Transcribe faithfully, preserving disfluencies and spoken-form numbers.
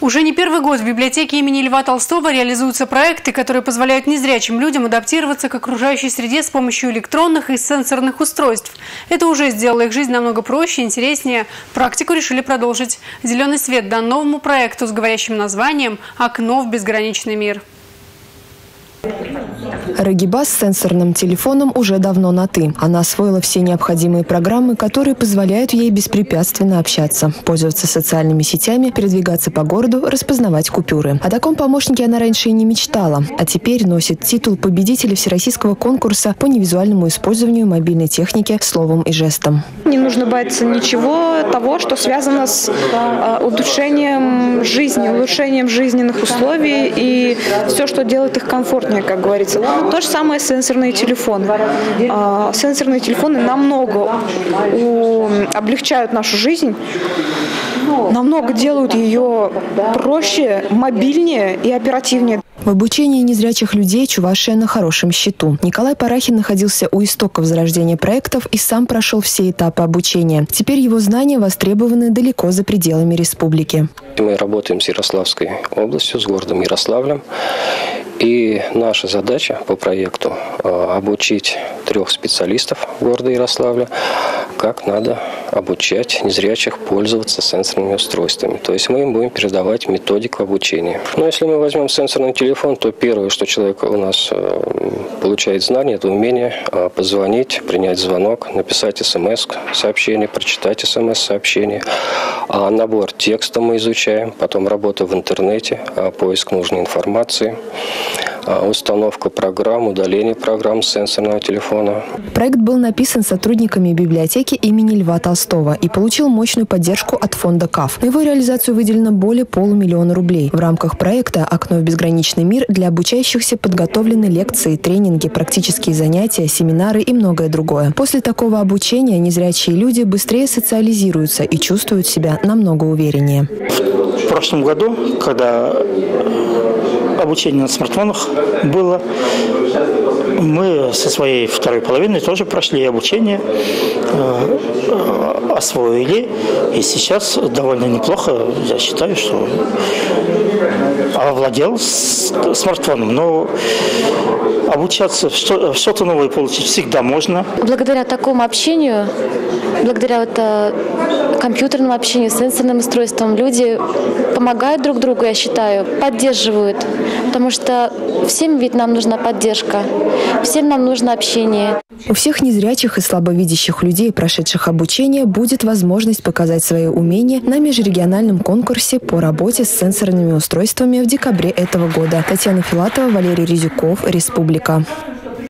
Уже не первый год в библиотеке имени Льва Толстого реализуются проекты, которые позволяют незрячим людям адаптироваться к окружающей среде с помощью электронных и сенсорных устройств. Это уже сделало их жизнь намного проще и интереснее. Практику решили продолжить. Зеленый свет дан новому проекту с говорящим названием «Окно в безграничный мир». Рагиба с сенсорным телефоном уже давно на «ты». Она освоила все необходимые программы, которые позволяют ей беспрепятственно общаться, пользоваться социальными сетями, передвигаться по городу, распознавать купюры. О таком помощнике она раньше и не мечтала, а теперь носит титул победителя всероссийского конкурса по невизуальному использованию мобильной техники словом и жестом. Не нужно бояться ничего того, что связано с э, улучшением жизни, улучшением жизненных условий и все, что делает их комфортнее, как говорится. То же самое сенсорные телефоны. А, сенсорные телефоны намного у, облегчают нашу жизнь, намного делают ее проще, мобильнее и оперативнее. В обучении незрячих людей Чувашия на хорошем счету. Николай Парахин находился у истоков зарождения проектов и сам прошел все этапы обучения. Теперь его знания востребованы далеко за пределами республики. Мы работаем с Ярославской областью, с городом Ярославлем. И наша задача по проекту – обучить трех специалистов города Ярославля, как надо обучать незрячих пользоваться сенсорными устройствами. То есть мы им будем передавать методику обучения. Но если мы возьмем сенсорный телефон, то первое, что человек у нас получает знание, это умение позвонить, принять звонок, написать смс-сообщение, прочитать смс-сообщение. А набор текста мы изучаем, потом работа в интернете, поиск нужной информации, установка программ, удаление программ с сенсорного телефона. Проект был написан сотрудниками библиотеки имени Льва Толстого и получил мощную поддержку от фонда КАФ. На его реализацию выделено более полумиллиона рублей. В рамках проекта «Окно в безграничный мир» для обучающихся подготовлены лекции, тренинги, практические занятия, семинары и многое другое. После такого обучения незрячие люди быстрее социализируются и чувствуют себя намного увереннее. В прошлом году, когда обучение на смартфонах было, мы со своей второй половиной тоже прошли обучение, э, освоили, и сейчас довольно неплохо, я считаю, что овладел смартфоном. Но обучаться, что-то новое получить всегда можно. Благодаря такому общению, благодаря вот, э, компьютерному общению, сенсорным устройствам, люди помогают друг другу, я считаю, поддерживают. Потому что всем ведь нам нужна поддержка, всем нам нужно общение. У всех незрячих и слабовидящих людей, прошедших обучение, будет возможность показать свои умения на межрегиональном конкурсе по работе с сенсорными устройствами в декабре этого года. Татьяна Филатова, Валерий Резюков, Республика.